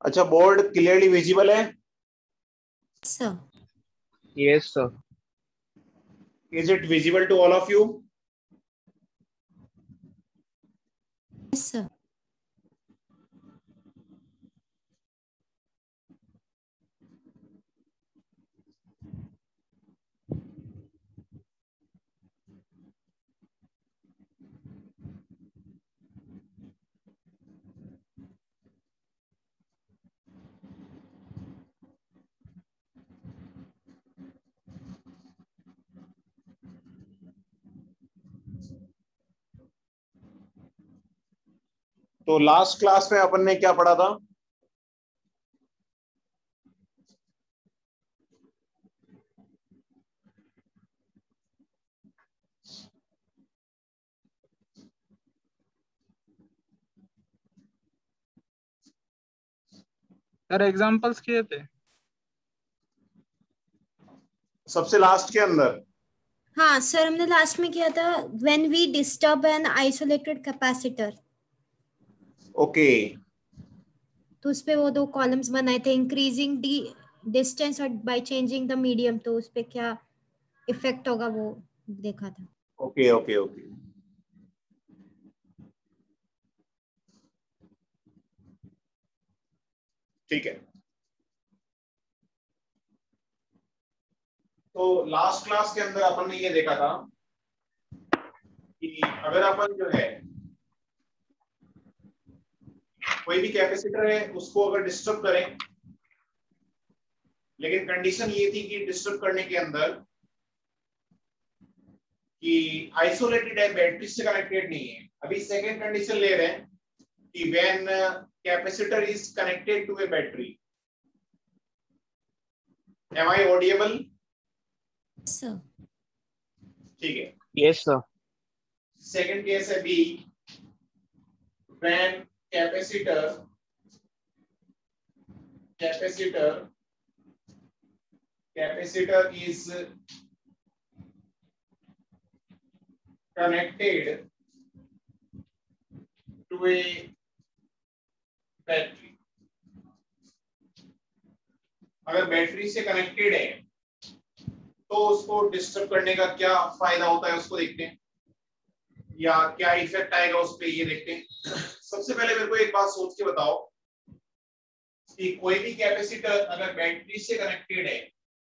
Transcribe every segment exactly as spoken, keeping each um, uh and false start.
अच्छा, board clearly visible है? sir. Yes, sir. Is it visible to all of you? Yes, sir. तो last class में अपन ने क्या पढ़ा था? सर एग्जांपल्स किए थे सबसे लास्ट के अंदर। हाँ सर, हमने लास्ट में किया था when we disturb an isolated capacitor. Okay, तो उस पे वो दो कॉलम्स बनाए थे, इंक्रीजिंग डी डिस्टेंस और बाय चेंजिंग द मीडियम, तो उस पे क्या इफेक्ट होगा वो देखा था। Okay okay okay. ठीक है, तो लास्ट क्लास के अंदर अपन ने ये देखा था कि अगर अपन जो है कोई भी कैपेसिटर है उसको अगर डिस्टर्ब करें, लेकिन कंडीशन ये थी कि डिस्टर्ब करने के अंदर कि आइसोलेटेड है, बैटरी से कनेक्टेड नहीं है। अभी सेकेंड कंडीशन ले रहे हैं कि when capacitor is connected to a battery. Am I audible? Sir ठीक है। Yes, sir. सेकेंड केस है B, when capacitor capacitor capacitor is connected to a battery. अगर बैटरी से कनेक्टेड है तो उसको डिस्टर्ब करने का क्या फायदा होता है उसको देखते हैं, या क्या इफेक्ट आएगा उस पर ये देखते हैं। सबसे पहले मेरे को एक बात सोच के बताओ कि कोई भी कैपेसिटर अगर बैटरी से कनेक्टेड है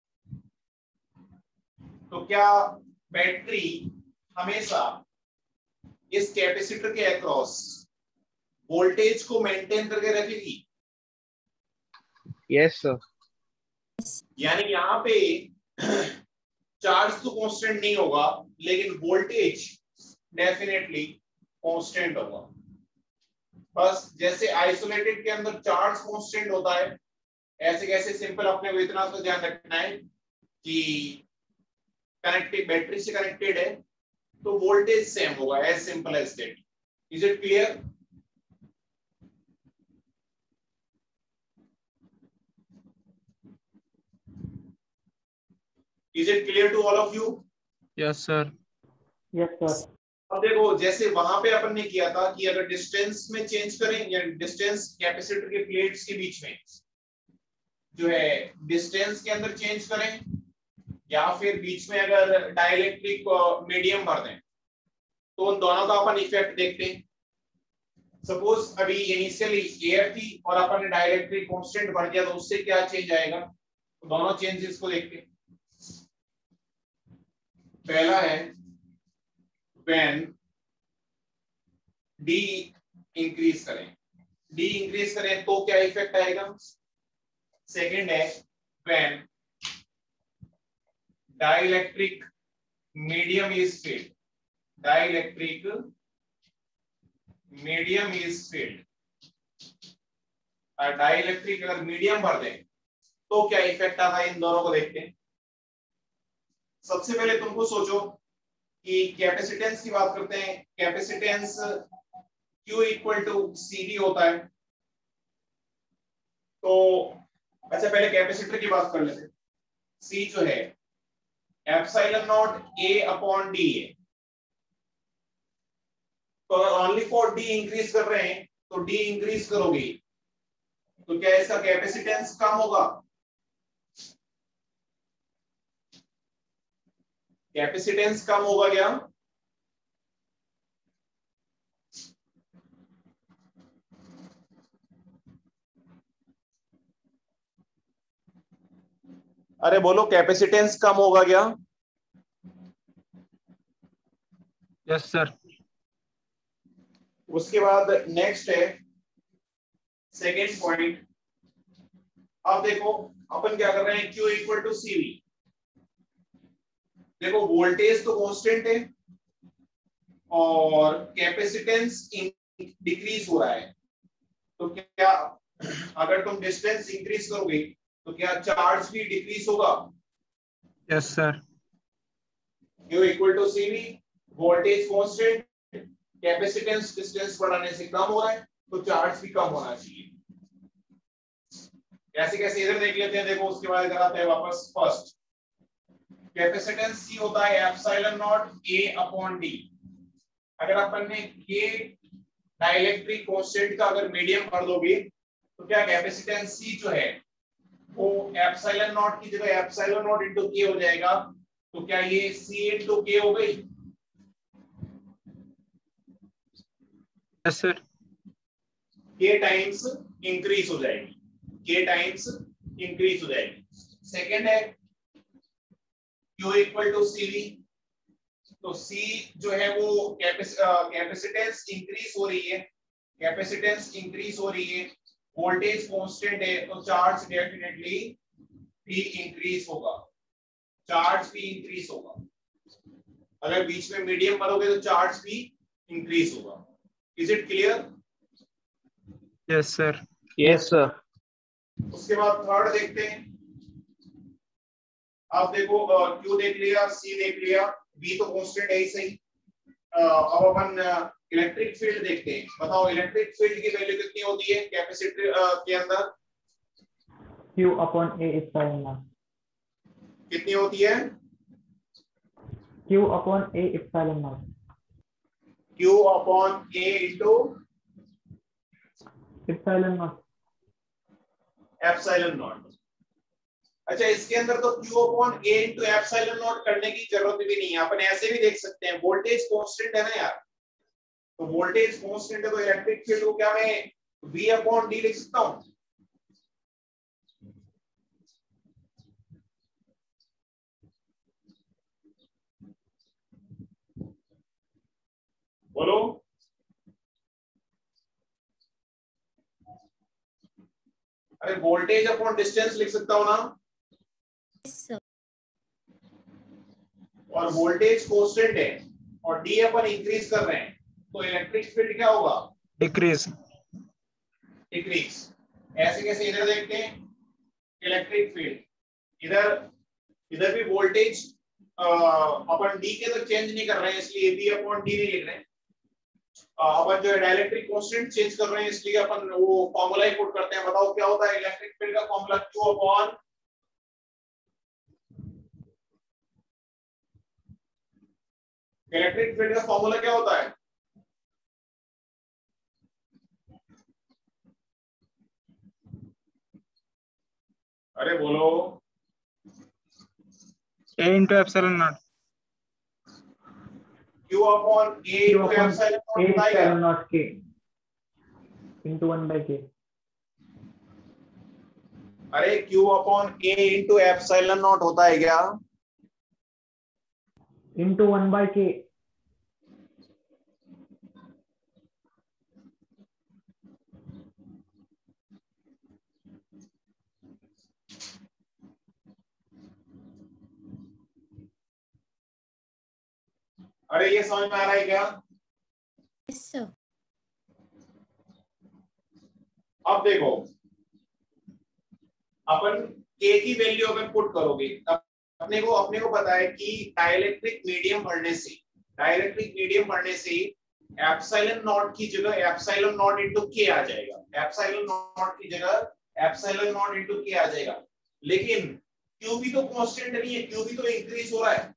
तो क्या बैटरी हमेशा इस कैपेसिटर के अक्रॉस वोल्टेज को मेंटेन करके रखेगी? Yes, sir. यानी यहाँ पे चार्ज तो कांस्टेंट नहीं होगा, लेकिन वोल्टेज डेफिनेटली कांस्टेंट होगा। बस जैसे आइसोलेटेड के अंदर चार्ज कांस्टेंट होता है, ऐसे कैसे सिंपल अपने को इतना तो ध्यान रखना है कि कनेक्टेड बैटरी से कनेक्टेड है तो वोल्टेज सेम होगा, as simple as that. Is it clear? Is it clear to all of you? Yes sir. Yes sir. अब देखो, जैसे वहां पे अपन ने किया था कि अगर डिस्टेंस में चेंज करें, या डिस्टेंस कैपेसिटर के प्लेट्स के बीच में जो है डिस्टेंस के अंदर चेंज करें, या फिर बीच में अगर डाइलेक्ट्रिक मीडियम भर दें, तो उन दोनों का अपन इफेक्ट देखते हैं। सपोज अभी इनिशियली एयर थी और अपन ने डाइलेक्ट्रिक कांस्टेंट भर दिया, तो उससे क्या चेंज आएगा, तो दोनों चेंजेस को देखते हैं। पहला है व्हेन डी इंक्रीज करें, डी इंक्रीज करें तो क्या इफेक्ट आएगा। सेकंड है when dielectric medium is filled, dielectric medium is filled, dielectric अगर मीडियम भर दें तो क्या इफेक्ट आता है, इन दोनों को देखते हैं। सबसे पहले तुमको सोचो कि कैपेसिटेंस की बात करते हैं, capacitance Q equal to C D होता है। तो अच्छा पहले कैपेसिटर की बात कर लेते हैं। C जो है epsilon naught A upon D है। तो अगर ओनली फॉर D इंक्रीज कर रहे हैं तो D इंक्रीज करोगे तो क्या इसका कैपेसिटेंस कम होगा? कैपेसिटेंस कम होगा क्या? अरे बोलो, कैपेसिटेंस कम होगा क्या? Yes sir. उसके बाद नेक्स्ट है सेकेंड पॉइंट। अब देखो अपन क्या कर रहे हैं, Q equal to C V. देखो वोल्टेज तो कांस्टेंट है और कैपेसिटेंस डिक्रीज हो रहा है, तो क्या अगर तुम डिस्टेंस इंक्रीज करोगे तो क्या चार्ज भी डिक्रीज होगा? Yes sir. Q equal to C V, voltage constant, capacitance distance बढ़ाने से कम हो रहा है तो चार्ज भी कम होना चाहिए। कैसे कैसे इधर देख लेते हैं। देखो उसके बाद इधर आते हैं वापस। फर्स्ट कैपेसिटेंस C होता है epsilon naught A upon D। अगर अपन ने K डाइलेक्ट्रिक कांस्टेंट का अगर मीडियम कर दोगे तो क्या कैपेसिटेंस C जो है वो एप्सिलॉन नॉट की जगह एप्सिलॉन नॉट इनटू K हो जाएगा। तो क्या ये C इनटू K हो गई? Yes sir. K times increase हो जाएगी, K टाइम्स इंक्रीज हो जाएगी। सेकंड है Q equal to C V. तो C जो है वो कैपेसिटेंस इंक्रीज हो रही है, कैपेसिटेंस इंक्रीज हो रही है, वोल्टेज कांस्टेंट है तो चार्ज डेफिनेटली भी इंक्रीज होगा, चार्ज भी इंक्रीज होगा। अगर बीच में मीडियम भरोगे तो चार्ज भी इंक्रीज होगा। Is it clear? Yes sir. Yes sir. उसके बाद थर्ड देखते हैं। आप देखो Q देख लिया, C देख लिया, V तो कांस्टेंट है ही सही। अब अपन इलेक्ट्रिक फील्ड देखते हैं। बताओ इलेक्ट्रिक फील्ड की वैल्यू कितनी होती है कैपेसिटर के अंदर? Q upon A epsilon naught। कितनी होती है? Q upon A epsilon naught। Q upon A into epsilon naught। Epsilon naught. अच्छा इसके अंदर तो Q upon A into epsilon naught करने की जरूरत भी नहीं है, अपन ऐसे भी देख सकते हैं। वोल्टेज कांस्टेंट है ना यार, तो वोल्टेज कांस्टेंट है तो इलेक्ट्रिक फील्ड को क्या मैं V upon D लिख सकता हूं? बोलो। अरे वोल्टेज अपॉन डिस्टेंस लिख सकता हूं ना? yes, और वोल्टेज कांस्टेंट है और डी अपन इंक्रीज कर रहे हैं तो इलेक्ट्रिक फील्ड क्या होगा? डिक्रीज। डिक्रीज। ऐसे कैसे? इधर देखते हैं इलेक्ट्रिक फील्ड। इधर इधर भी वोल्टेज अपन डी के तो चेंज नहीं कर रहे हैं इसलिए बी अपॉन डी नहीं लिख रहे हैं। अपन जो है डाइलेक्ट्रिक कांस्टेंट चेंज कर रहे हैं इसलिए अपन वो फॉर्मूला ही पुट करते हैं। बताओ क्या होता है इलेक्ट्रिक फील्ड का formula? Q upon electric field का फॉर्मूला क्या होता है? अरे बोलो। A into epsilon naught। Q upon A Q into upon epsilon A naught होता है क्या? epsilon naught K into one by K। अरे Q upon A into epsilon naught होता है क्या? into one by K। अरे ये समझ में आ रहा है क्या? yes, sir. अब देखो अपन K की वैल्यू अगर पुट करोगे, अपने को अपने को पता है कि डाइलेक्ट्रिक मीडियम पढ़ने से डाइलेक्ट्रिक मीडियम पढ़ने से एप्सिलॉन नॉट की जगह एप्सिलॉन नॉट इनटू K आ जाएगा। एप्सिलॉन नॉट की जगह एप्सिलॉन नॉट इनटू K आ जाएगा। लेकिन Q भी तो कांस्टेंट नहीं है, Q भी तो इंक्रीज हो रहा है।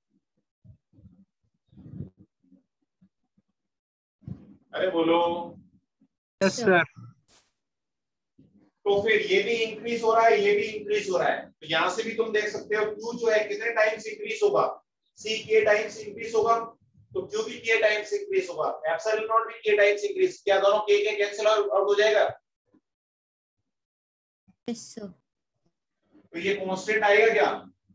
अरे बोलो। Yes sir. तो फिर ये भी इंक्रीज हो रहा है, ये भी इंक्रीज हो रहा है, तो यहां से भी तुम देख सकते हो Q जो है कितने टाइम्स इंक्रीज होगा, C K टाइम्स इंक्रीज होगा, तो Q भी K टाइम्स इंक्रीज होगा, एप्सिलॉन नॉट भी K टाइम्स इंक्रीज, क्या दोनों K के कैंसिल आउट हो जाएगा? Yes sir. तो ये कांस्टेंट आएगा क्या?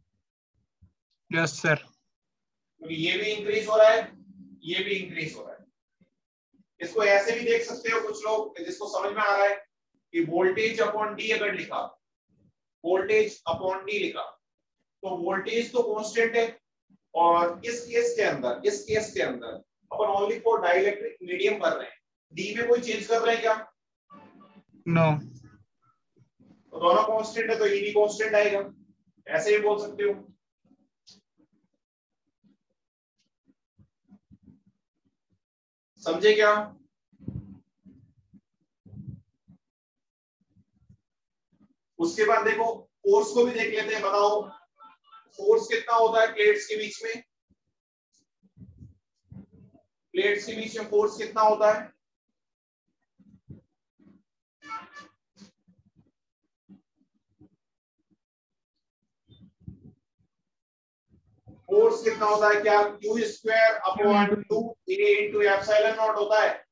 Yes sir. क्योंकि ये भी इंक्रीज हो रहा है, ये भी इंक्रीज हो रहा है। इसको ऐसे भी देख सकते हो कुछ लोग जिसको समझ में आ रहा है कि वोल्टेज अपॉन डी अगर लिखा, वोल्टेज अपॉन डी लिखा, तो वोल्टेज तो कांस्टेंट है, और इस केस के अंदर, इस केस के अंदर अपन ओनली फॉर डाइलेक्ट्रिक मीडियम कर रहे हैं, डी में कोई चेंज कर रहे हैं क्या? नो। तो दोनों कांस्टेंट है तो ई भी कांस्टेंट आएगा, ऐसे ही बोल सकते हो। समझे क्या? उसके बाद देखो फोर्स को भी देख लेते हैं, बताओ फोर्स कितना होता है प्लेट्स के बीच में, प्लेट्स के बीच में फोर्स कितना होता है? फोर्स कितना होता है? क्या Q square upon two A into epsilon naught होता है?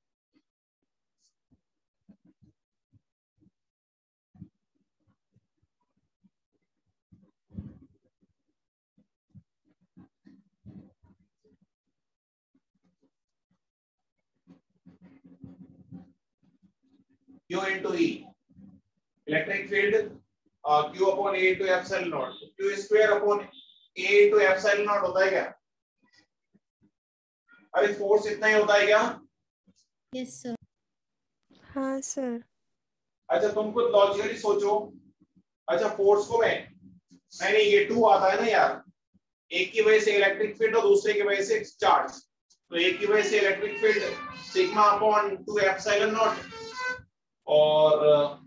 Q into E, electric field Q upon A into epsilon naught, Q square upon A into epsilon naught होता है क्या? अरे फोर्स इतना ही होता है क्या? Yes sir. हाँ सर। अच्छा तुम खुद लॉजिकली सोचो, अच्छा फोर्स को मैं नहीं नहीं ये टू आता है ना यार, एक की वजह से इलेक्ट्रिक फील्ड और दूसरे की वजह से चार्ज, तो एक की वजह से electric field sigma upon two epsilon naught, और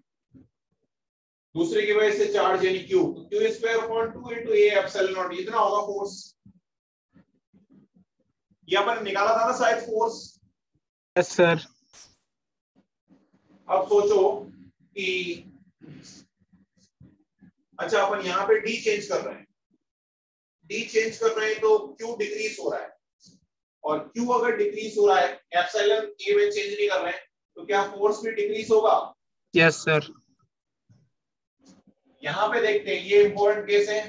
दूसरे की वजह से चार्ज यानी Q, Q square upon two into A epsilon naught, इतना होगा फोर्स। ये अपन निकाला था ना शायद फोर्स। Yes sir. अब सोचो कि अच्छा अपन यहाँ पे D चेंज कर रहे हैं, D चेंज कर रहे हैं तो Q डिक्रीज हो रहा है, और Q अगर डिक्रीज हो रहा है, एप्सिलॉन A में चेंज नहीं कर रहे हैं, तो क्या फोर्स भी डिक्रीज होगा? Yes sir. यहां पे देखते हैं, ये इंपॉर्टेंट केस है,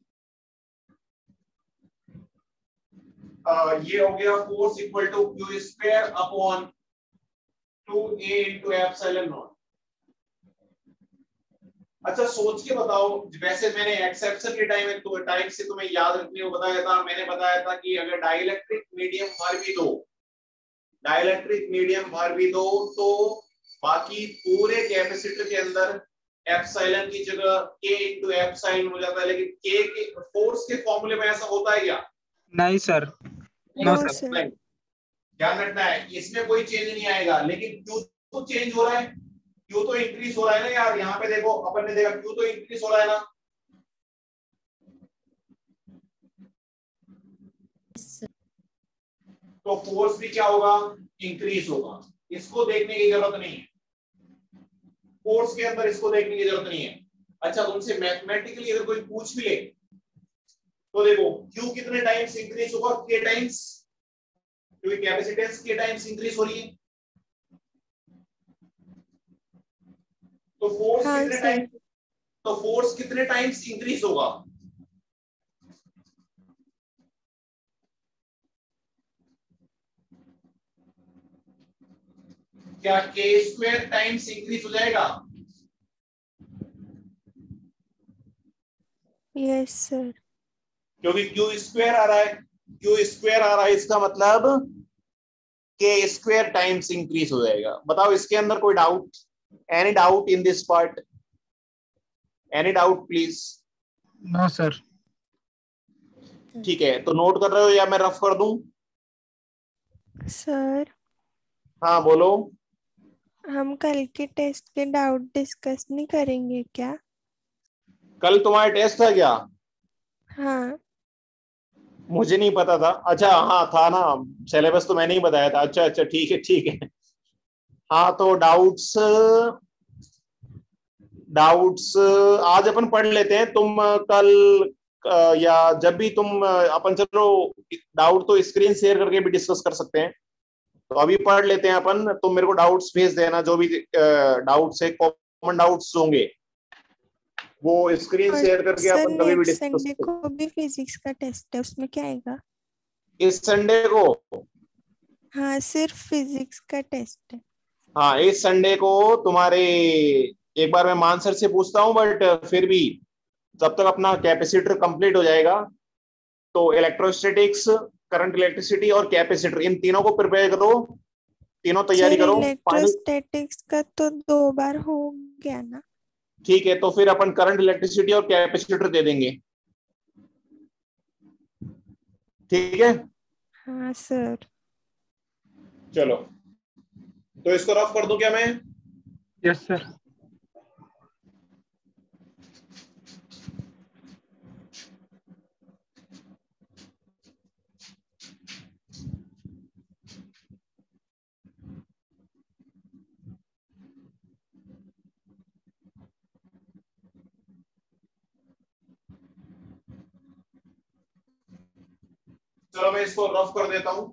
आ, ये हो गया force equal to Q square upon two A into epsilon naught. अच्छा सोच के बताओ, वैसे मैंने एक्सेप्शन के टाइम तो टाइम से तुम्हें याद रखने को बताया था, मैंने बताया था कि अगर डाइलेक्ट्रिक मीडियम भर भी दो, डाइलेक्ट्रिक मीडियम भर भी दो तो बाकी पूरे कैपेसिटर के अंदर एप्सिलॉन की जगह के इंटू एप्सिलॉन हो जाता है, लेकिन के के फोर्स के फॉर्मूले में ऐसा होता है क्या? नहीं sir. No no sir. Sir. ध्यान रखना है, इसमें कोई चेंज नहीं आएगा, लेकिन क्यू तो चेंज हो रहा है, क्यू तो इंक्रीज हो रहा है ना यार, यहाँ पे देखो अपन ने देखा क्यू तो इंक्रीज हो रहा है ना, तो फोर्स भी क्या होगा? इंक्रीज होगा। इसको देखने की जरूरत नहीं है, फोर्स के अंदर इसको देखने की जरूरत नहीं है। अच्छा तुमसे मैथमेटिकली अगर कोई पूछ भी ले तो देखो Q कितने टाइम्स इंक्रीज होगा? K टाइम्स, क्योंकि कैपेसिटेंस K टाइम्स इंक्रीज हो रही है, तो फोर्स हाँ कितने सर। टाइम्स, तो फोर्स कितने टाइम्स इंक्रीज होगा? क्या K स्क्वायर टाइम्स इंक्रीज हो जाएगा? Yes sir. क्योंकि Q स्क्वायर आ रहा है, Q स्क्वायर आ रहा है, इसका मतलब K स्क्वायर टाइम्स इंक्रीज हो जाएगा। बताओ इसके अंदर कोई doubt? Any doubt in this part? Any doubt please? No sir. ठीक है, तो नोट कर रहे हो या मैं रफ कर दूं? सर हाँ बोलो। हम कल के टेस्ट के डाउट डिस्कस नहीं करेंगे क्या? कल तुम्हारा टेस्ट है क्या? हाँ। मुझे नहीं पता था। अच्छा हाँ था ना, सिलेबस तो मैंने ही बताया था। अच्छा अच्छा ठीक है ठीक है। हाँ तो डाउट्स डाउट्स आज अपन पढ़ लेते हैं, तुम कल या जब भी तुम अपन, चलो डाउट तो स्क्रीन शेयर करके भी डिस्कस कर सकते हैं, तो अभी पढ़ लेते हैं अपन। तुम मेरे को डाउट्स भेज देना, जो भी डाउट्स है, कॉमन डाउट्स होंगे वो स्क्रीन शेयर करके सर अपन कभी भी नेक्स्ट डिस्कस संडे कर। को भी फिजिक्स का टेस्ट है, उसमें क्या आएगा? इस संडे को? हाँ सिर्फ फिजिक्स का टेस्ट है। हाँ इस संडे को तुम्हारे, एक बार मैं मान सर से पूछता हूँ, बट फिर भी जब तक अपना कैपेसिटर कंप्लीट हो जाएगा तो इलेक्ट्रोस्टैटिक्स, करंट इलेक्ट्रिसिटी और कैपेसिटर, इन तीनों को प्रिपेयर करो, तीनों तैयारी सर करो फाइनल। इलेक्ट्रोस्टैटिक्स का तो दो बार हो गया ना? ठीक है, तो फिर अपन करंट इलेक्ट्रिसिटी और कैपेसिटर दे देंगे, ठीक है? हाँ सर। चलो तो इसको रफ कर दूं क्या मैं? Yes sir. चलो मैं इसको रफ कर देता हूं।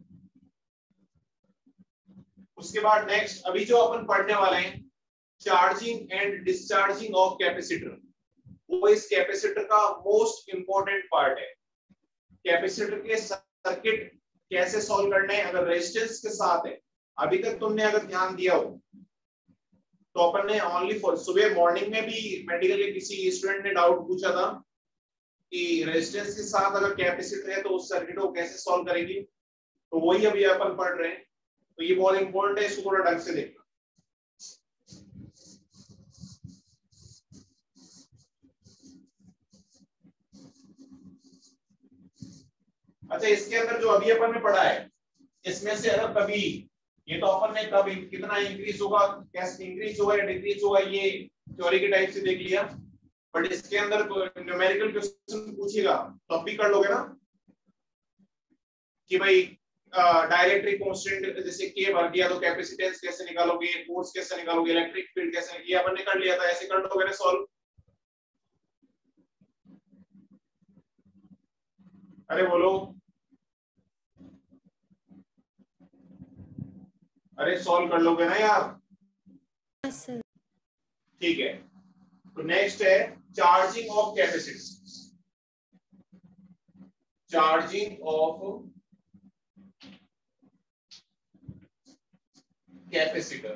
उसके बाद नेक्स्ट अभी जो अपन पढ़ने वाले हैं, charging and discharging of capacitor, वो इस कैपेसिटर का मोस्ट इंपॉर्टेंट पार्ट है। कैपेसिटर के सर्किट कैसे सॉल्व करने हैं अगर रेजिस्टेंस के साथ है। अभी तक तुमने अगर ध्यान दिया हो तो अपन ने ओनली फॉर, सुबह मॉर्निंग में भी मेडिकल के किसी स्टूडेंट ने डाउट पूछा था कि रेजिस्टेंस के साथ अगर कैपेसिटर है तो उस सर्किट को कैसे सॉल्व करेंगे, तो वही अभी अपन पढ़ रहे हैं। तो ये बहुत इंपॉर्टेंट है, इसको थोड़ा ढंग से देखना। अच्छा, इसके अंदर जो अभी अपन ने पढ़ा है, इसमें से अगर कभी, ये तो अपन ने कब कितना इंक्रीज होगा, कैसे इंक्रीज होगा या डिक्रीज होगा, ये थ्योरी के टाइप से देख लिया, बट इसके अंदर न्यूमेरिकल क्वेश्चन पूछेगा तो अब भी कर लोगे ना कि भाई डायरेक्ट्रिक कांस्टेंट जैसे के भर दिया तो कैपेसिटेंस कैसे निकालोगे, फोर्स कैसे निकालोगे, इलेक्ट्रिक फील्ड कैसे, ये अपन ने कर लिया था, ऐसे कर लोगे ना सॉल्व। अरे बोलो, अरे सॉल्व कर लोगे ना यार? ठीक है, तो नेक्स्ट है charging of capacitor. Charging of capacitor,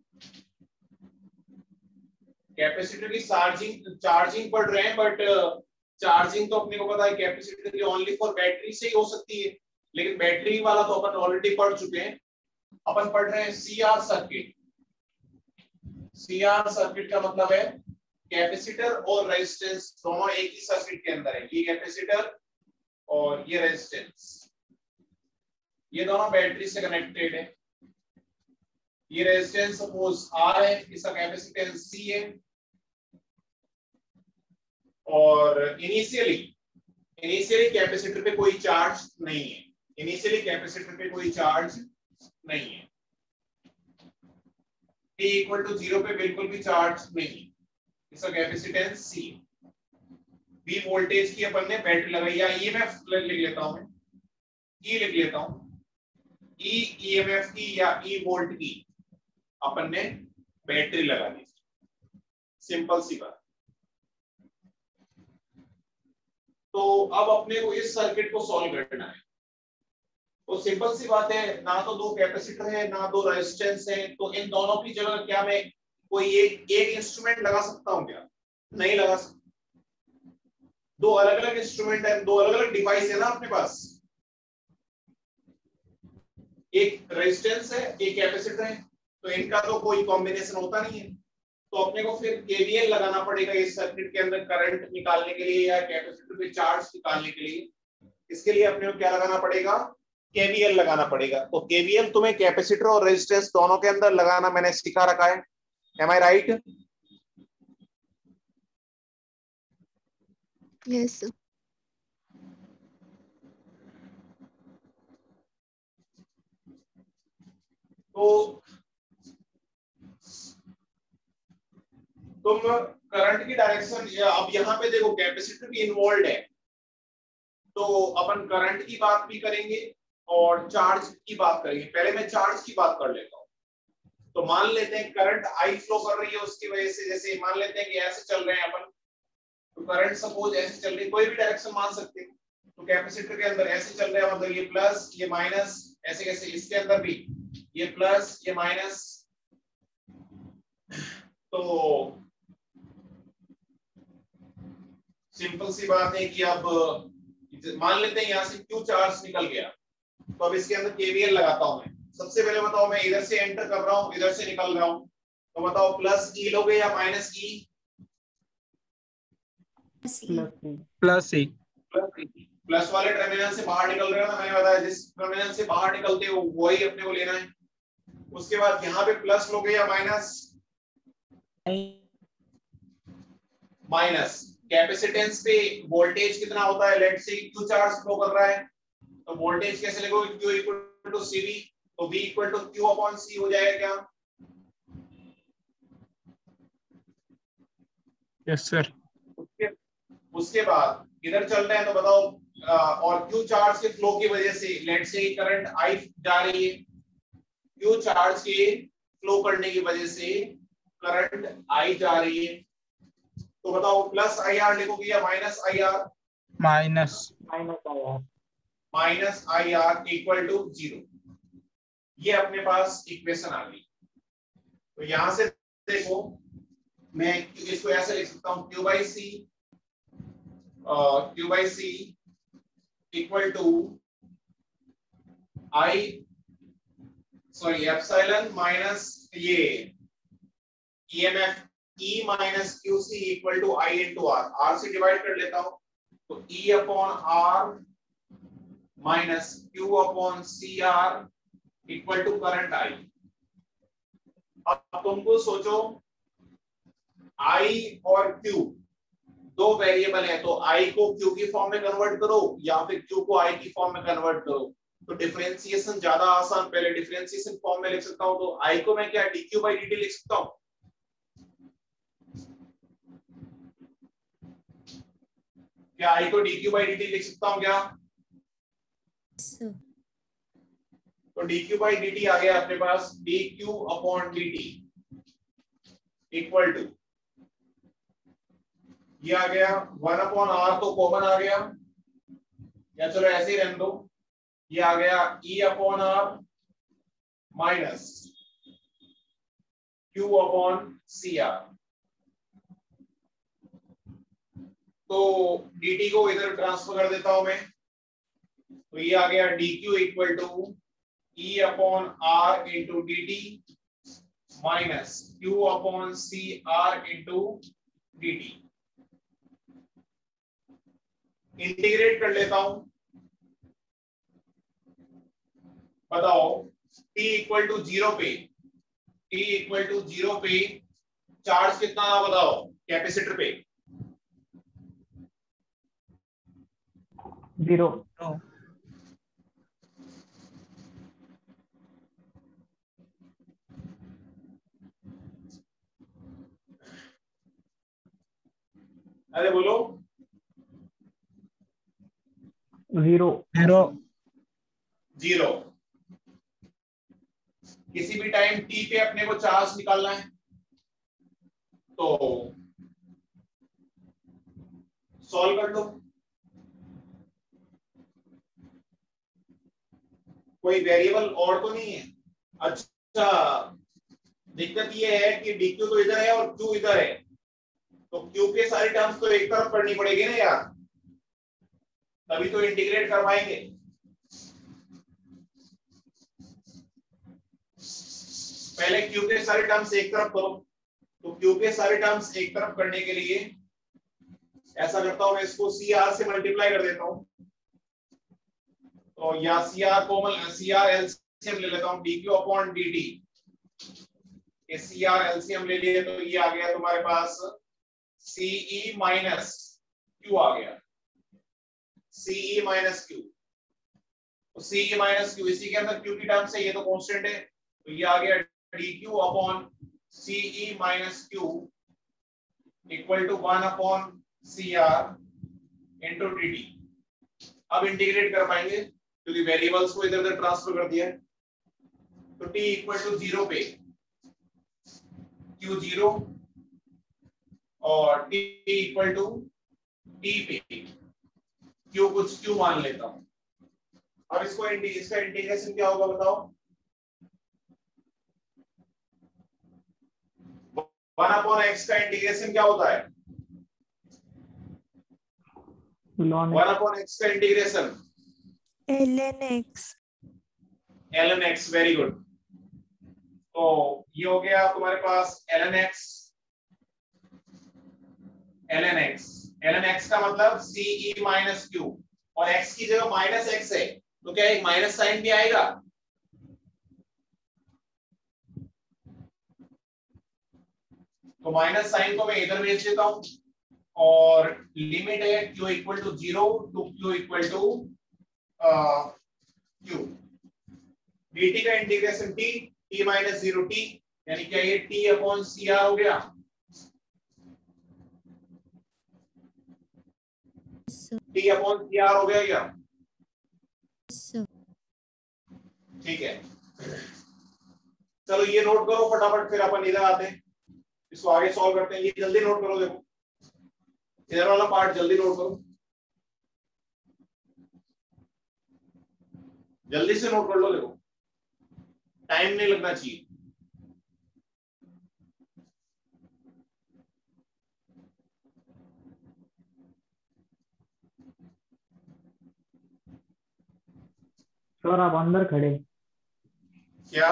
capacitor की चार्जिंग चार्जिंग पढ़ रहे हैं, बट चार्जिंग तो अपने को पता है कैपेसिटर की ओनली फॉर बैटरी से ही हो सकती है, लेकिन बैटरी वाला तो अपन ऑलरेडी पढ़ चुके हैं। अपन पढ़ रहे हैं सीआर सर्किट। सीआर सर्किट का मतलब है कैपेसिटर और रेजिस्टेंस दोनों एक ही सर्किट के अंदर है। ये कैपेसिटर और ये रेजिस्टेंस, ये दोनों बैटरी से कनेक्टेड है। ये रेजिस्टेंस सपोज आर है, इसका कैपेसिटेंस सी है, और इनिशियली इनिशियली कैपेसिटर पे कोई चार्ज नहीं है। इनिशियली कैपेसिटर पे कोई चार्ज नहीं है। T इक्वल टू जीरो पे बिल्कुल भी चार्ज नहीं, इसका कैपेसिटेंस सी। V वोल्टेज की अपन ने बैटरी लगाई, या ईएमएफ लिख लेता हूं मैं, E लिख लेता हूं, E ईएमएफ की या E वोल्ट की अपन ने बैटरी लगा दी। सिंपल सी बात। तो अब अपने को इस सर्किट को सॉल्व करना है, तो सिंपल सी बात है, ना तो दो कैपेसिटर है ना दो रेजिस्टेंस है, तो इन दोनों की जगह क्या मैं कोई एक एक इंस्ट्रूमेंट लगा सकता हूं क्या? नहीं लगा सकता। दो अलग अलग इंस्ट्रूमेंट है, दो अलग अलग डिवाइस है ना अपने पास, एक रेजिस्टेंस है एक कैपेसिटर है, तो इनका तो कोई कॉम्बिनेशन होता नहीं है। तो अपने को फिर केवीएल लगाना पड़ेगा इस सर्किट के अंदर करंट निकालने के लिए या कैपेसिटर पे चार्ज निकालने के लिए। इसके लिए अपने को क्या लगाना पड़ेगा? केवीएल लगाना पड़ेगा। तो केवीएल तुम्हें कैपेसिटर और रेजिस्टेंस दोनों के अंदर लगाना मैंने सिखा रखा है। Am I right? Yes sir. तो तुम करंट की डायरेक्शन, अब यहाँ पे देखो कैपेसिटर भी इन्वॉल्व है, तो अपन करंट की बात भी करेंगे और चार्ज की बात करेंगे। पहले मैं चार्ज की बात कर लेता हूँ। तो मान लेते हैं करंट आई फ्लो कर रही है, उसकी वजह से जैसे मान लेते हैं कि ऐसे चल रहे हैं अपन, तो करंट सपोज ऐसे चल रही है, कोई भी डायरेक्शन मान सकते हैं। तो कैपेसिटर के अंदर ऐसे चल रहा है, मतलब ये प्लस ये माइनस, ऐसे कैसे इसके अंदर भी ये प्लस ये माइनस। तो सिंपल सी बात है कि अब मान लेते हैं यहाँ से क्यू चार्ज निकल गया, तो अब इसके अंदर केवीएल लगाता हूं मैं। सबसे पहले बताओ, मैं इधर से एंटर कर रहा हूं, इधर से निकल रहा हूं, तो बताओ प्लस ई लोगे या minus E? Plus E. Plus वाले टर्मिनल से बाहर निकल रहे हो ना, मैंने बताया जिस टर्मिनल से बाहर निकलते हो वही अपने को लेना है। उसके बाद यहाँ पे प्लस लोगे या माइनस? माइनस। कैपेसिटेंस पे वोल्टेज कितना होता है? लेट से क्यू चार्ज फ्लो कर रहा है, तो वोल्टेज कैसे लिखोगे? Q equal to C V, तो V equal to Q upon C हो जाएगा क्या? Yes sir. उसके उसके बाद इधर चल रहे हैं, तो बताओ आ, और Q चार्ज के फ्लो की वजह से लेट से करंट I जा रही है, Q चार्ज के फ्लो करने की वजह से करंट I जा रही है, तो बताओ प्लस आई आर लिखोगे या minus I R? Minus minus I R. Minus I R equal to zero. ये अपने पास इक्वेशन आ गई। तो यहां से देखो, मैं इसको ऐसे लिख सकता हूं, Q by C Q by C equal to I sorry epsilon minus ये EMF E minus Q C equal to I into R. R से डिवाइड कर लेता हूं, तो E upon R minus Q upon C R equal to current I. अब तुमको सोचो, I और Q दो वेरिएबल है, तो I को Q की फॉर्म में कन्वर्ट करो या फिर Q को I की फॉर्म में कन्वर्ट करो। तो डिफरेंशिएशन ज्यादा आसान, पहले डिफरेंशिएशन फॉर्म में लिख सकता हूं, तो I को मैं क्या dq बाई dt लिख सकता हूं। क्या I को dq बाई dt लिख सकता हूं क्या? तो dq बाई dt आ गया अपने पास, dq upon dt equal to ये आ गया वन अपॉन आर, तो कॉमन आ गया, या चलो ऐसे ही रहने दो, ये आ गया E upon R minus Q upon C R. तो dt को इधर ट्रांसफर कर देता हूं मैं, तो ये आ गया dq equal to E upon R into D T minus Q upon C R into D T. Integrate कर लेता हूं, बताओ t इक्वल टू जीरो पे t इक्वल टू जीरो पे चार्ज कितना था बताओ कैपेसिटर पे? जीरो। अरे बोलो। जीरो। जीरो। जीरो। किसी भी टाइम t पे अपने को चार्ज निकालना है, तो सॉल्व कर लो। कोई वेरिएबल और तो नहीं है? अच्छा, दिक्कत ये है कि dq तो इधर है और q इधर है, तो q के सारी टर्म्स तो एक तरफ करनी पड़ेगी ना यार, तभी तो इंटीग्रेट कर पाएंगे। पहले q के सारे टर्म्स एक तरफ करो, तो q के सारे टर्म्स एक तरफ करने के लिए ऐसा करता हूं, मैं इसको cr से मल्टीप्लाई कर देता हूं, तो या cr कॉमन cr एलसीएम ले लेता हूं, dq अपॉन dt, ये cr एलसीएम ले लिए, तो ये आ गया तुम्हारे पास ce माइनस q आ गया, ce माइनस q, तो ce माइनस q इसी के अंदर q की टर्म से, ये तो कांस्टेंट है, तो ये आ गया dq अपॉन ce minus q equal to one upon C R into D T. अब इंटीग्रेट कर पाएंगे क्योंकि वेरिएबल्स को इधर उधर ट्रांसफर कर दिया है। तो t इक्वल टू जीरो पे q जीरो और t इक्वल टू t पे q कुछ q मान लेता हूं। अब इसको इसका इंटीग्रेशन क्या होगा बताओ। वन अपॉन एक्स का इंटीग्रेशन क्या होता है? वन अपॉन एक्स का integration ln x। ln x, very good. तो ये हो गया तुम्हारे पास ln x, ln x, ln x का मतलब c e माइनस q, और x की जगह माइनस x है तो क्या एक माइनस साइन भी आएगा? तो माइनस साइन को मैं इधर भेज देता हूं और लिमिट है q equal to zero to q equal to q। dt का integration t, t minus zero t, यानी क्या ये t अपॉन सी आर हो गया। t अपॉन सी आर हो गया क्या? ठीक है, चलो ये नोट करो फटाफट, फिर अपन इधर आते हैं, इसको आगे सॉल्व करते हैं। ये जल्दी नोट करो, देखो इधर वाला पार्ट जल्दी नोट करो, जल्दी से नोट कर लो, देखो टाइम नहीं लगना चाहिए। सर आप अंदर खड़े। क्या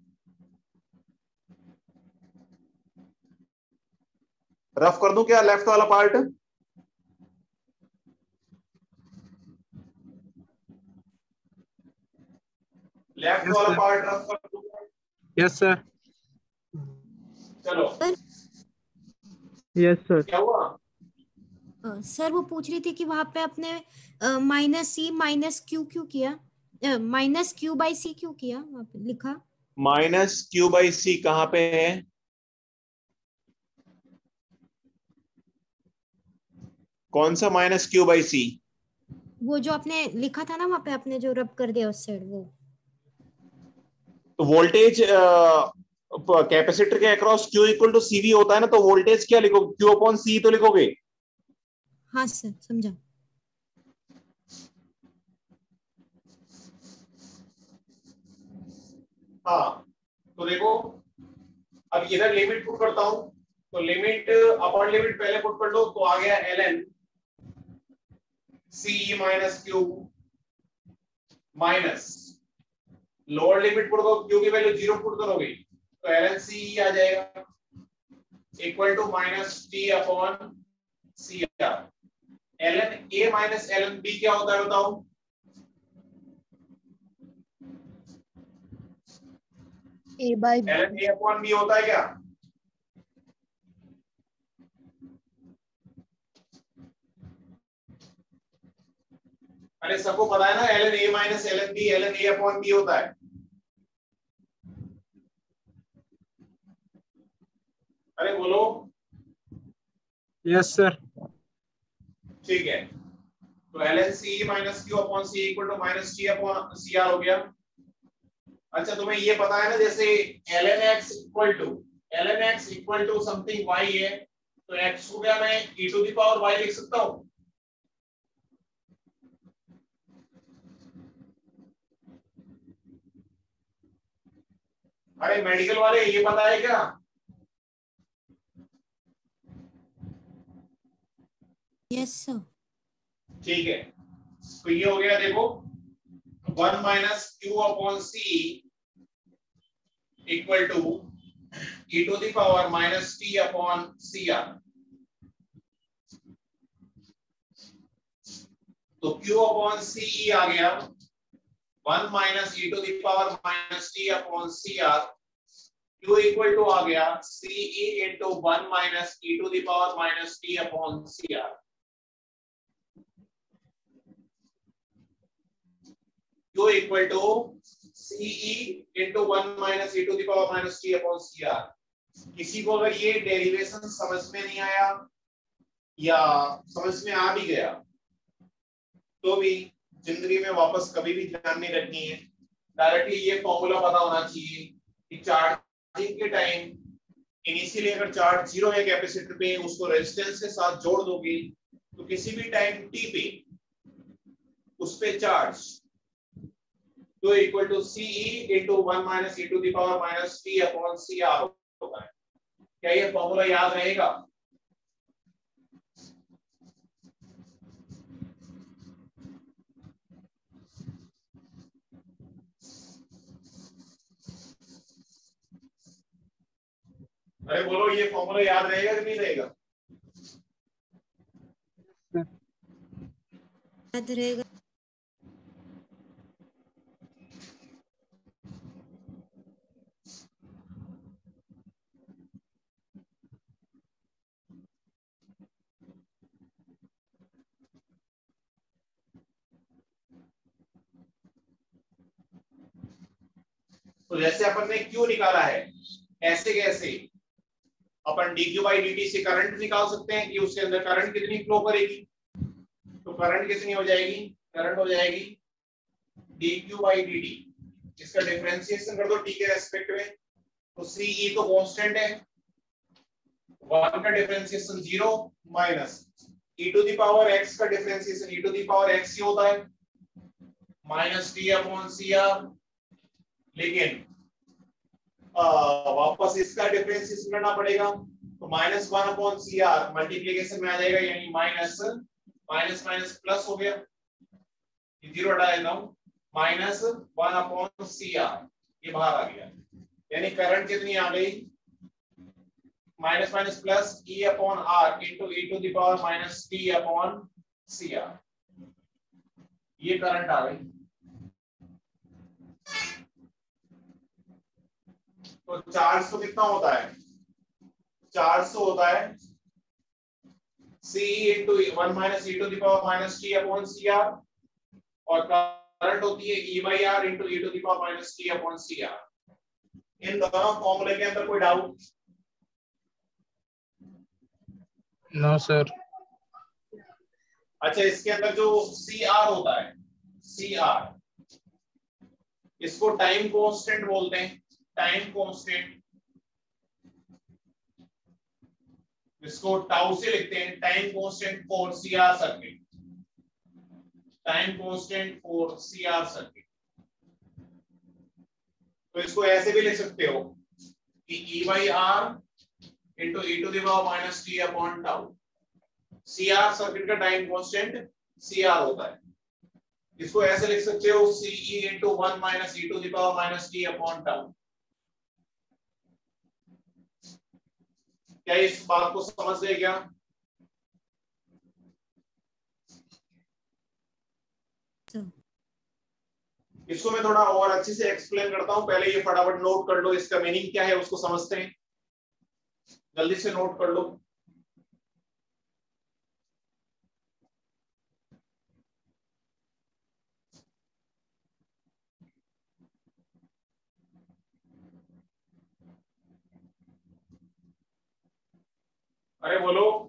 रफ कर दूं क्या लेफ्ट वाला पार्ट? लेफ्ट वाला पार्ट रफ कर दूं? Yes sir. चलो यस सर। क्या हुआ? सर वो पूछ रही थी कि वहां पे आपने माइनस सी माइनस क्यू क्यों किया, माइनस क्यू बाई सी क्यों किया वहां पे लिखा? माइनस क्यू बाई सी कहाँ पे है? कौन सा माइनस क्यू बाई सी? वो जो आपने लिखा था ना वहां पे, आपने जो रब कर दिया उस साइड, वो तो वोल्टेज कैपेसिटर के across Q equal to CV होता है ना, तो वोल्टेज क्या लिखोगे? क्यू अपॉन सी तो लिखोगे। हाँ सर समझा। हाँ तो देखो अब इधर लिमिट पुट करता हूं, तो लिमिट अपर लिमिट पहले पुट कर लो, तो आ गया L N C minus Q minus lower limit put करो, क्यू की वैल्यू जीरो पुट करोगे तो एल एन सी आ जाएगा equal to minus T upon C R. L N A minus L N B क्या होता है बताओ? A by L N A upon B होता है क्या? अरे सबको पता है ना, L N A minus L N B L N A upon B होता है। अरे बोलो। Yes sir. ठीक है, तो L N C minus Q upon C equal to minus T upon C R हो गया। अच्छा तुम्हें ये पता है ना, जैसे ln x equal to ln x equal to something y है, तो x को क्या मैं e to the power y लिख सकता हूं? अरे मेडिकल वाले ये पता है क्या? Yes sir. ठीक है, तो ये हो गया, देखो one minus Q upon C equal to e to the power minus T upon C R. तो q अपॉन सी आ गया one minus e to the power minus T upon C R. q equal to आ गया C E into one minus e to the power minus T upon C R. q equal to C E into one minus e to the power minus t upon C R। किसी को अगर ये derivation समझ में नहीं आया या समझ में आ भी गया तो भी जिंदगी में वापस कभी भी ध्यान नहीं रखनी है, डायरेक्टली ये फॉर्मूला पता होना चाहिए कि चार्जिंग के टाइम इनिशियली अगर चार्ज जीरो है कैपेसिटर पे, उसको रेजिस्टेंस के साथ जोड़ दोगे तो किसी भी टाइम टी पे उस पे चार्ज तो equal to CE into one minus E to the power minus T upon C R होता है। क्या ये फॉर्मूला याद रहेगा? अरे बोलो, ये फॉर्मूला याद रहेगा कि नहीं रहेगा? याद रहेगा। तो जैसे अपन ने क्यू निकाला है, ऐसे कैसे अपन dq बाई dt से करंट निकाल सकते हैं कि उसके अंदर करंट कितनी फ्लो करेगी। तो करंट कितनी हो जाएगी? करंट हो जाएगी dq बाई dt, इसका डिफरेंशिएशन कर दो t के रेस्पेक्ट में। तो ce तो कांस्टेंट है, वन का differentiation zero minus e to the power x का differentiation e to the power x ही होता है minus t upon C R. लेकिन आ, वापस इसका डिफरेंशिएशन करना पड़ेगा तो minus one upon C R multiplication में आ जाएगा, यानी माइनस माइनस माइनस प्लस हो गया, जीरो हटा देता हूं, minus one upon C R, ये बाहर आ गया। यानी करंट कितनी आ गई? Minus minus plus E upon R into E to the power minus T upon C R, ये करंट आ गई। तो चार्ज तो कितना होता है? चार्ज तो होता है C into one minus E to the power minus T upon C R, और करंट होती है E by R into E to the power minus T upon C R. इन दोनों फॉर्मूले के अंदर कोई डाउट? No sir. अच्छा, इसके अंदर जो सी आर होता है, सी आर, इसको टाइम कांस्टेंट बोलते हैं। टाइम कांस्टेंट, इसको टाउ से लिखते हैं, time constant for CR circuit, time constant for CR circuit. तो इसको ऐसे भी लिख सकते हो कि E by R into E to the power minus T upon tau. CR circuit का टाइम कांस्टेंट सीआर होता है, इसको ऐसे लिख सकते हो CE into one minus E to the power minus T upon tau. क्या इस बात को समझ गए क्या? इसको मैं थोड़ा और अच्छे से एक्सप्लेन करता हूं, पहले ये फटाफट नोट कर लो, इसका मीनिंग क्या है उसको समझते हैं, जल्दी से नोट कर लो। अरे बोलो,